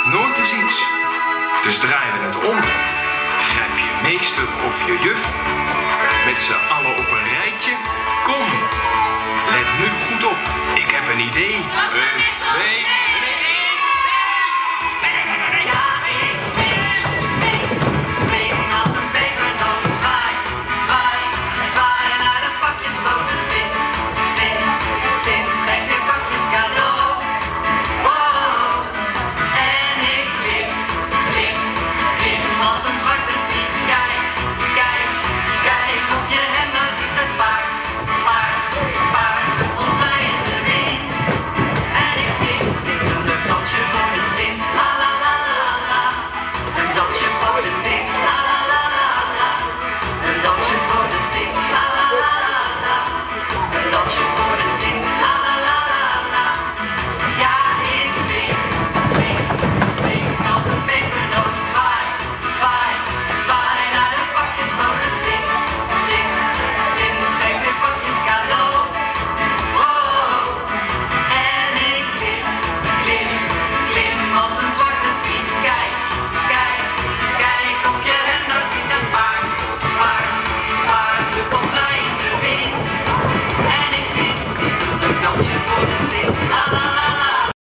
nooit eens iets. Dus draaien we het om. Grijp je meester of je juf. Met z'n allen op een rijtje. Kom, let nu goed op. Ik heb een idee. Nee.